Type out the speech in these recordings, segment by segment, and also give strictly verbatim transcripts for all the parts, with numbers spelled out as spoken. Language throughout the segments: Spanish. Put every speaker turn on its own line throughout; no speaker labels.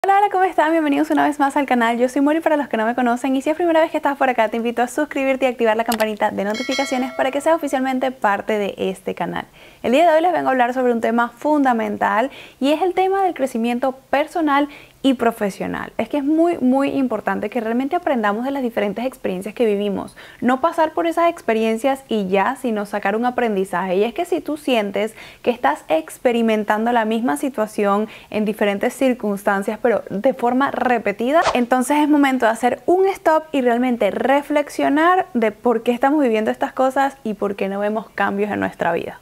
Hola, hola, ¿cómo están? Bienvenidos una vez más al canal. Yo soy Mori para los que no me conocen y si es primera vez que estás por acá te invito a suscribirte y activar la campanita de notificaciones para que seas oficialmente parte de este canal. El día de hoy les vengo a hablar sobre un tema fundamental y es el tema del crecimiento personal y profesional. Es que es muy muy importante que realmente aprendamos de las diferentes experiencias que vivimos, no pasar por esas experiencias y ya, sino sacar un aprendizaje. Y es que si tú sientes que estás experimentando la misma situación en diferentes circunstancias pero de forma repetida, entonces es momento de hacer un stop y realmente reflexionar de por qué estamos viviendo estas cosas y por qué no vemos cambios en nuestra vida.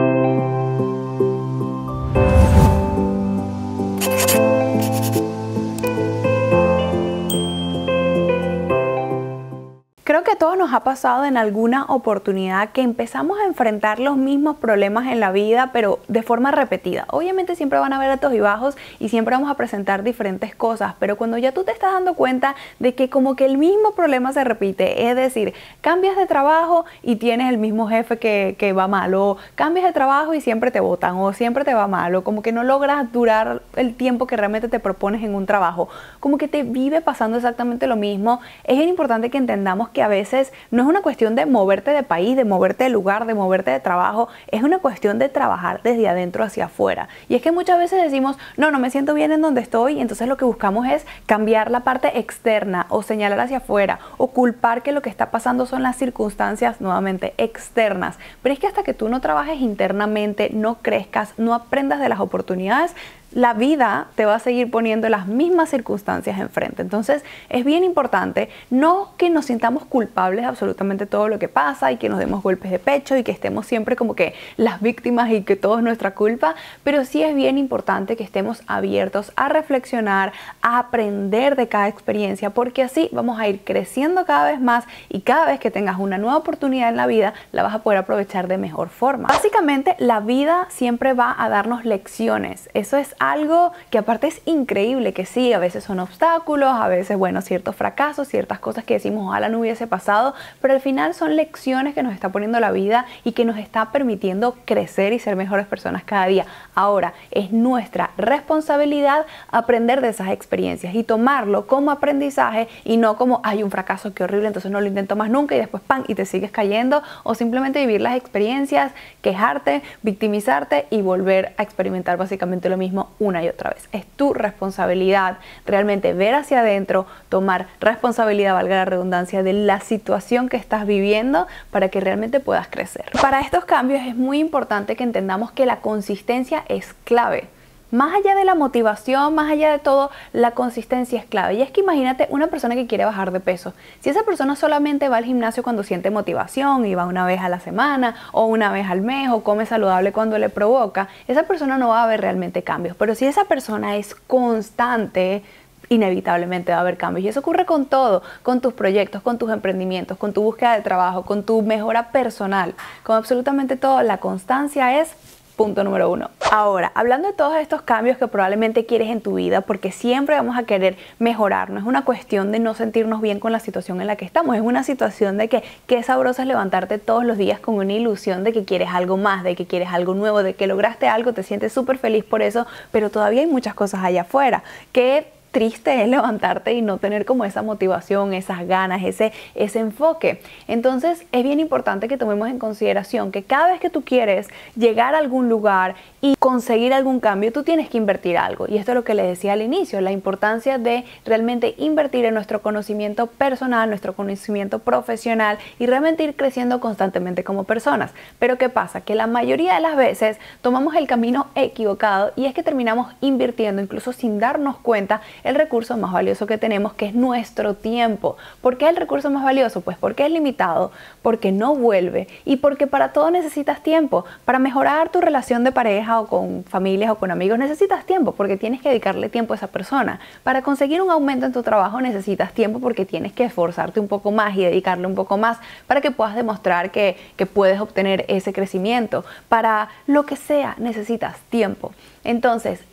Creo que a todos nos ha pasado en alguna oportunidad que empezamos a enfrentar los mismos problemas en la vida, pero de forma repetida. Obviamente siempre van a haber altos y bajos y siempre vamos a presentar diferentes cosas, pero cuando ya tú te estás dando cuenta de que como que el mismo problema se repite, es decir, cambias de trabajo y tienes el mismo jefe que, que va mal, o cambias de trabajo y siempre te botan, o siempre te va mal, o como que no logras durar el tiempo que realmente te propones en un trabajo, como que te vive pasando exactamente lo mismo. Es bien importante que entendamos que a veces no es una cuestión de moverte de país, de moverte de lugar, de moverte de trabajo, es una cuestión de trabajar desde adentro hacia afuera. Y es que muchas veces decimos, no, no me siento bien en donde estoy, y entonces lo que buscamos es cambiar la parte externa o señalar hacia afuera o culpar que lo que está pasando son las circunstancias nuevamente externas. Pero es que hasta que tú no trabajes internamente, no crezcas, no aprendas de las oportunidades, la vida te va a seguir poniendo las mismas circunstancias enfrente. Entonces es bien importante no que nos sintamos culpables de absolutamente todo lo que pasa y que nos demos golpes de pecho y que estemos siempre como que las víctimas y que todo es nuestra culpa, pero sí es bien importante que estemos abiertos a reflexionar, a aprender de cada experiencia, porque así vamos a ir creciendo cada vez más y cada vez que tengas una nueva oportunidad en la vida la vas a poder aprovechar de mejor forma. Básicamente la vida siempre va a darnos lecciones. Eso es algo que aparte es increíble, que sí, a veces son obstáculos, a veces, bueno, ciertos fracasos, ciertas cosas que decimos ojalá no hubiese pasado, pero al final son lecciones que nos está poniendo la vida y que nos está permitiendo crecer y ser mejores personas cada día. Ahora, es nuestra responsabilidad aprender de esas experiencias y tomarlo como aprendizaje y no como, hay un fracaso, qué horrible, entonces no lo intento más nunca y después ¡pam! Y te sigues cayendo, o simplemente vivir las experiencias, quejarte, victimizarte y volver a experimentar básicamente lo mismo una y otra vez. Es tu responsabilidad realmente ver hacia adentro, tomar responsabilidad, valga la redundancia, de la situación que estás viviendo para que realmente puedas crecer. Para estos cambios es muy importante que entendamos que la consistencia es clave. Más allá de la motivación, más allá de todo, la consistencia es clave. Y es que imagínate una persona que quiere bajar de peso. Si esa persona solamente va al gimnasio cuando siente motivación y va una vez a la semana o una vez al mes o come saludable cuando le provoca, esa persona no va a ver realmente cambios. Pero si esa persona es constante, inevitablemente va a haber cambios. Y eso ocurre con todo, con tus proyectos, con tus emprendimientos, con tu búsqueda de trabajo, con tu mejora personal, con absolutamente todo. La constancia es punto número uno. Ahora, hablando de todos estos cambios que probablemente quieres en tu vida, porque siempre vamos a querer mejorar, no es una cuestión de no sentirnos bien con la situación en la que estamos, es una situación de que qué sabroso es levantarte todos los días con una ilusión de que quieres algo más, de que quieres algo nuevo, de que lograste algo, te sientes súper feliz por eso, pero todavía hay muchas cosas allá afuera que triste es levantarte y no tener como esa motivación, esas ganas, ese, ese enfoque. Entonces es bien importante que tomemos en consideración que cada vez que tú quieres llegar a algún lugar y conseguir algún cambio, tú tienes que invertir algo. Y esto es lo que les decía al inicio, la importancia de realmente invertir en nuestro conocimiento personal, nuestro conocimiento profesional y realmente ir creciendo constantemente como personas. Pero ¿qué pasa? Que la mayoría de las veces tomamos el camino equivocado y es que terminamos invirtiendo, incluso sin darnos cuenta, el recurso más valioso que tenemos, que es nuestro tiempo. ¿Por qué es el recurso más valioso? Pues porque es limitado, porque no vuelve y porque para todo necesitas tiempo. Para mejorar tu relación de pareja o con familias o con amigos necesitas tiempo porque tienes que dedicarle tiempo a esa persona. Para conseguir un aumento en tu trabajo necesitas tiempo porque tienes que esforzarte un poco más y dedicarle un poco más para que puedas demostrar que, que puedes obtener ese crecimiento. Para lo que sea necesitas tiempo. Entonces,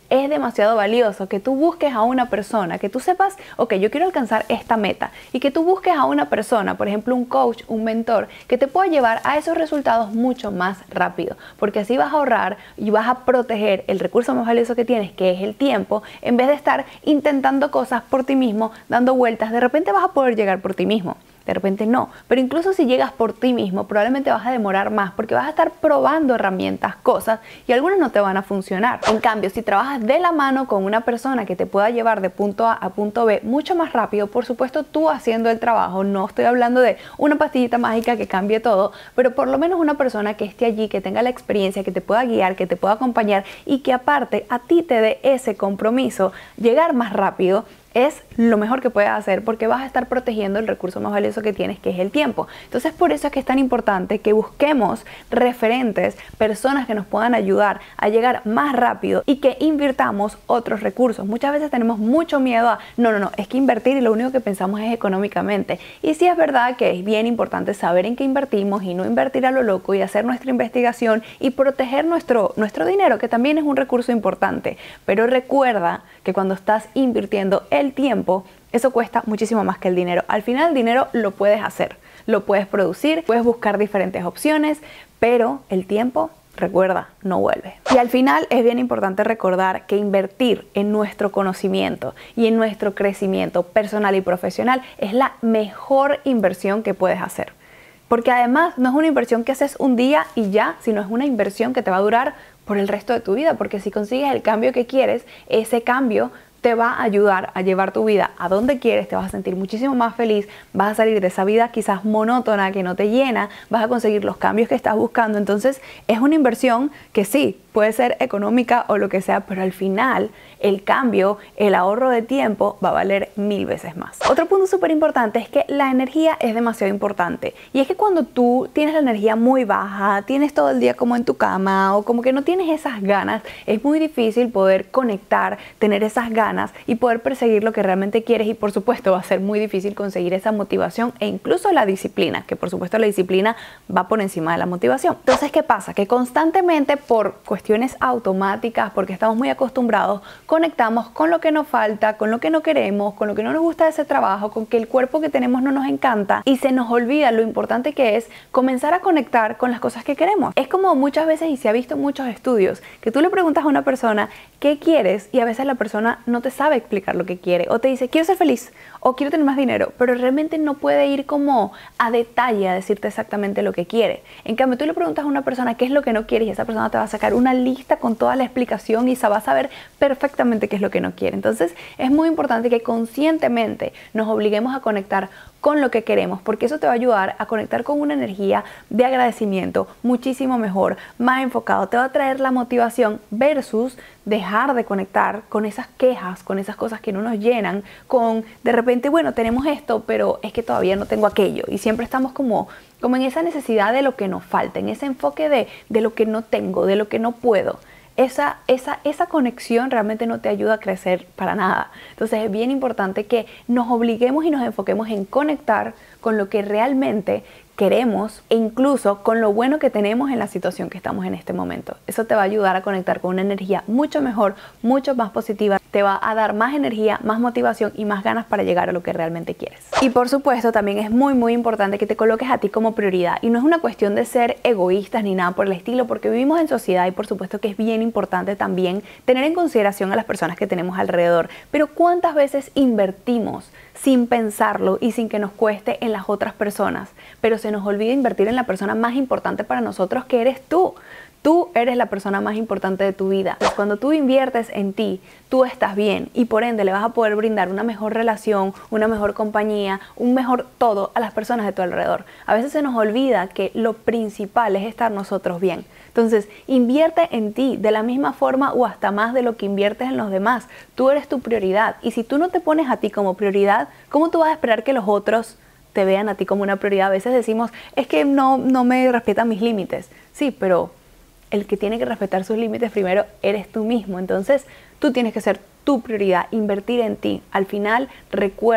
es demasiado valioso que tú busques a una persona, que tú sepas, ok, yo quiero alcanzar esta meta, y que tú busques a una persona, por ejemplo un coach, un mentor, que te pueda llevar a esos resultados mucho más rápido, porque así vas a ahorrar y vas a proteger el recurso más valioso que tienes, que es el tiempo, en vez de estar intentando cosas por ti mismo, dando vueltas. De repente vas a poder llegar por ti mismo, de repente no, pero incluso si llegas por ti mismo, probablemente vas a demorar más porque vas a estar probando herramientas, cosas, y algunas no te van a funcionar. En cambio, si trabajas de la mano con una persona que te pueda llevar de punto A a punto B mucho más rápido, por supuesto tú haciendo el trabajo, no estoy hablando de una pastillita mágica que cambie todo, pero por lo menos una persona que esté allí, que tenga la experiencia, que te pueda guiar, que te pueda acompañar y que aparte a ti te dé ese compromiso, llegar más rápido, es lo mejor que puedes hacer, porque vas a estar protegiendo el recurso más valioso que tienes, que es el tiempo. Entonces, por eso es que es tan importante que busquemos referentes, personas que nos puedan ayudar a llegar más rápido y que invirtamos otros recursos. Muchas veces tenemos mucho miedo a, no, no, no, es que invertir y lo único que pensamos es económicamente. Y sí es verdad que es bien importante saber en qué invertimos y no invertir a lo loco y hacer nuestra investigación y proteger nuestro, nuestro dinero, que también es un recurso importante. Pero recuerda que cuando estás invirtiendo el tiempo, eso cuesta muchísimo más que el dinero. Al final el dinero lo puedes hacer, lo puedes producir, puedes buscar diferentes opciones, pero el tiempo, recuerda, no vuelve. Y al final es bien importante recordar que invertir en nuestro conocimiento y en nuestro crecimiento personal y profesional es la mejor inversión que puedes hacer. Porque además no es una inversión que haces un día y ya, sino es una inversión que te va a durar por el resto de tu vida, porque si consigues el cambio que quieres, ese cambio te va a ayudar a llevar tu vida a donde quieres, te vas a sentir muchísimo más feliz, vas a salir de esa vida quizás monótona que no te llena, vas a conseguir los cambios que estás buscando. Entonces es una inversión que sí, puede ser económica o lo que sea, pero al final el cambio, el ahorro de tiempo va a valer mil veces más. Otro punto súper importante es que la energía es demasiado importante, y es que cuando tú tienes la energía muy baja, tienes todo el día como en tu cama o como que no tienes esas ganas, es muy difícil poder conectar, tener esas ganas y poder perseguir lo que realmente quieres, y por supuesto va a ser muy difícil conseguir esa motivación e incluso la disciplina, que por supuesto la disciplina va por encima de la motivación. Entonces, ¿qué pasa? Que constantemente por cuestiones automáticas, porque estamos muy acostumbrados, conectamos con lo que nos falta, con lo que no queremos, con lo que no nos gusta de ese trabajo, con que el cuerpo que tenemos no nos encanta, y se nos olvida lo importante que es comenzar a conectar con las cosas que queremos. Es como muchas veces, y se ha visto en muchos estudios, que tú le preguntas a una persona qué quieres y a veces la persona no te sabe explicar lo que quiere, o te dice quiero ser feliz o quiero tener más dinero, pero realmente no puede ir como a detalle a decirte exactamente lo que quiere. En cambio, tú le preguntas a una persona qué es lo que no quiere y esa persona te va a sacar una lista con toda la explicación y se va a saber perfectamente qué es lo que no quiere. Entonces es muy importante que conscientemente nos obliguemos a conectar con lo que queremos, porque eso te va a ayudar a conectar con una energía de agradecimiento muchísimo mejor, más enfocado, te va a traer la motivación versus dejar de conectar con esas quejas, con esas cosas que no nos llenan, con de repente, bueno, tenemos esto, pero es que todavía no tengo aquello, y siempre estamos como, como en esa necesidad de lo que nos falta, en ese enfoque de, de lo que no tengo, de lo que no puedo. Esa, esa, esa conexión realmente no te ayuda a crecer para nada. Entonces es bien importante que nos obliguemos y nos enfoquemos en conectar con lo que realmente queremos e incluso con lo bueno que tenemos en la situación que estamos en este momento. Eso te va a ayudar a conectar con una energía mucho mejor, mucho más positiva. Te va a dar más energía, más motivación y más ganas para llegar a lo que realmente quieres. Y por supuesto también es muy muy importante que te coloques a ti como prioridad. Y no es una cuestión de ser egoístas ni nada por el estilo, porque vivimos en sociedad y por supuesto que es bien importante también tener en consideración a las personas que tenemos alrededor. Pero ¿cuántas veces invertimos sin pensarlo y sin que nos cueste en las otras personas? Pero se nos olvida invertir en la persona más importante para nosotros, que eres tú. Tú eres la persona más importante de tu vida. Pues cuando tú inviertes en ti, tú estás bien y por ende le vas a poder brindar una mejor relación, una mejor compañía, un mejor todo a las personas de tu alrededor. A veces se nos olvida que lo principal es estar nosotros bien. Entonces, invierte en ti de la misma forma o hasta más de lo que inviertes en los demás. Tú eres tu prioridad, y si tú no te pones a ti como prioridad, ¿cómo tú vas a esperar que los otros te vean a ti como una prioridad? A veces decimos, es que no, no me respetan mis límites. Sí, pero el que tiene que respetar sus límites primero eres tú mismo. Entonces tú tienes que ser tu prioridad, invertir en ti. Al final, recuerda,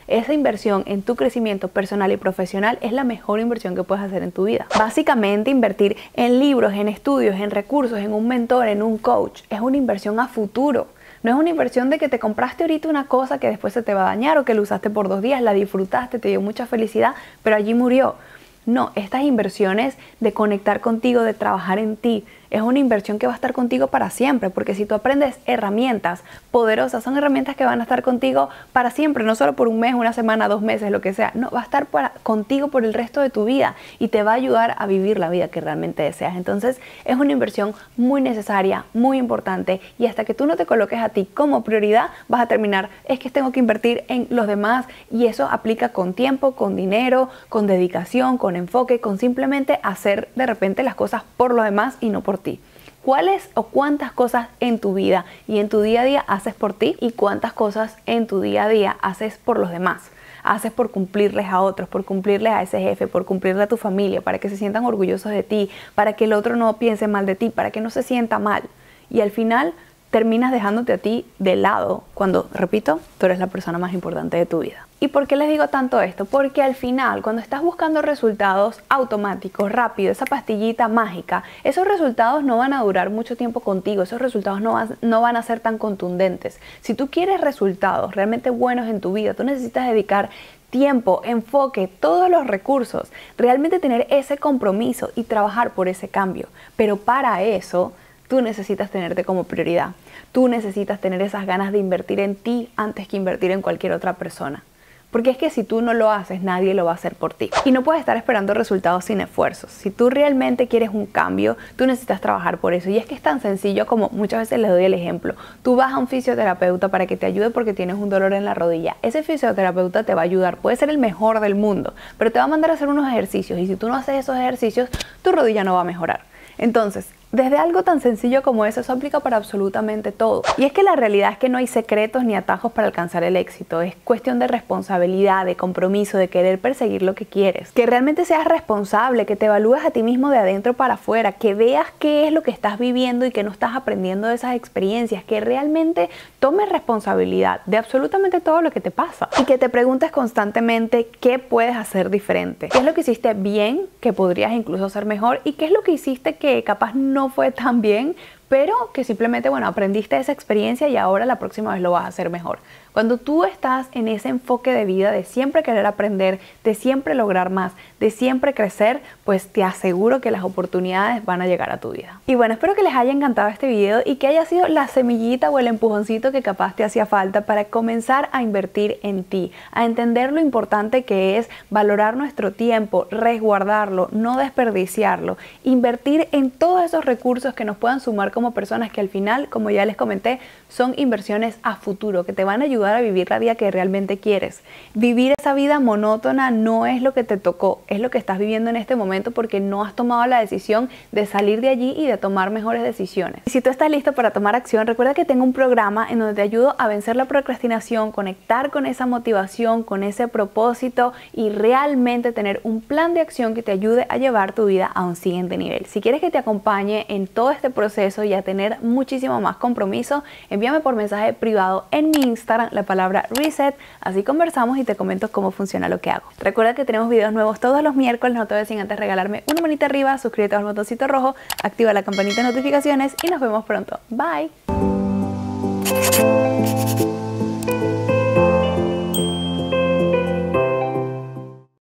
esa inversión en tu crecimiento personal y profesional es la mejor inversión que puedes hacer en tu vida. Básicamente, invertir en libros, en estudios, en recursos, en un mentor, en un coach, es una inversión a futuro. No es una inversión de que te compraste ahorita una cosa que después se te va a dañar o que lo usaste por dos días, la disfrutaste, te dio mucha felicidad, pero allí murió. No, estas inversiones de conectar contigo, de trabajar en ti, es una inversión que va a estar contigo para siempre, porque si tú aprendes herramientas poderosas, son herramientas que van a estar contigo para siempre, no solo por un mes, una semana, dos meses, lo que sea, no, va a estar para, contigo por el resto de tu vida y te va a ayudar a vivir la vida que realmente deseas. Entonces es una inversión muy necesaria, muy importante, y hasta que tú no te coloques a ti como prioridad, vas a terminar, es que tengo que invertir en los demás, y eso aplica con tiempo, con dinero, con dedicación, con enfoque, con simplemente hacer de repente las cosas por los demás y no por ti. ¿Cuáles o cuántas cosas en tu vida y en tu día a día haces por ti y cuántas cosas en tu día a día haces por los demás? Haces por cumplirles a otros, por cumplirles a ese jefe, por cumplirle a tu familia, para que se sientan orgullosos de ti, para que el otro no piense mal de ti, para que no se sienta mal. Y al final terminas dejándote a ti de lado cuando, repito, tú eres la persona más importante de tu vida. ¿Y por qué les digo tanto esto? Porque al final, cuando estás buscando resultados automáticos, rápido, esa pastillita mágica, esos resultados no van a durar mucho tiempo contigo, esos resultados no, van, no van a ser tan contundentes. Si tú quieres resultados realmente buenos en tu vida, tú necesitas dedicar tiempo, enfoque, todos los recursos, realmente tener ese compromiso y trabajar por ese cambio. Pero para eso, tú necesitas tenerte como prioridad. Tú necesitas tener esas ganas de invertir en ti antes que invertir en cualquier otra persona. Porque es que si tú no lo haces, nadie lo va a hacer por ti. Y no puedes estar esperando resultados sin esfuerzos. Si tú realmente quieres un cambio, tú necesitas trabajar por eso. Y es que es tan sencillo como muchas veces les doy el ejemplo. Tú vas a un fisioterapeuta para que te ayude porque tienes un dolor en la rodilla. Ese fisioterapeuta te va a ayudar. Puede ser el mejor del mundo, pero te va a mandar a hacer unos ejercicios. Y si tú no haces esos ejercicios, tu rodilla no va a mejorar. Entonces, desde algo tan sencillo como eso, eso aplica para absolutamente todo. Y es que la realidad es que no hay secretos ni atajos para alcanzar el éxito. Es cuestión de responsabilidad, de compromiso, de querer perseguir lo que quieres. Que realmente seas responsable, que te evalúes a ti mismo de adentro para afuera, que veas qué es lo que estás viviendo y que no estás aprendiendo de esas experiencias, que realmente tomes responsabilidad de absolutamente todo lo que te pasa y que te preguntes constantemente qué puedes hacer diferente. ¿Qué es lo que hiciste bien, que podrías incluso hacer mejor? ¿Y qué es lo que hiciste que capaz no fue tan bien, pero que simplemente, bueno, aprendiste esa experiencia y ahora la próxima vez lo vas a hacer mejor? Cuando tú estás en ese enfoque de vida de siempre querer aprender, de siempre lograr más, de siempre crecer, pues te aseguro que las oportunidades van a llegar a tu vida. Y bueno, espero que les haya encantado este video y que haya sido la semillita o el empujoncito que capaz te hacía falta para comenzar a invertir en ti, a entender lo importante que es valorar nuestro tiempo, resguardarlo, no desperdiciarlo, invertir en todos esos recursos que nos puedan sumar como personas, que al final, como ya les comenté, son inversiones a futuro, que te van a ayudar a vivir la vida que realmente quieres. Vivir esa vida monótona no es lo que te tocó, es lo que estás viviendo en este momento porque no has tomado la decisión de salir de allí y de tomar mejores decisiones. Y si tú estás listo para tomar acción, recuerda que tengo un programa en donde te ayudo a vencer la procrastinación, conectar con esa motivación, con ese propósito y realmente tener un plan de acción que te ayude a llevar tu vida a un siguiente nivel. Si quieres que te acompañe en todo este proceso y a tener muchísimo más compromiso, envíame por mensaje privado en mi Instagram la palabra reset, así conversamos y te comento cómo funciona lo que hago. Recuerda que tenemos videos nuevos todos los miércoles, no te vayas sin antes regalarme una manita arriba, suscríbete al botoncito rojo, activa la campanita de notificaciones y nos vemos pronto. Bye.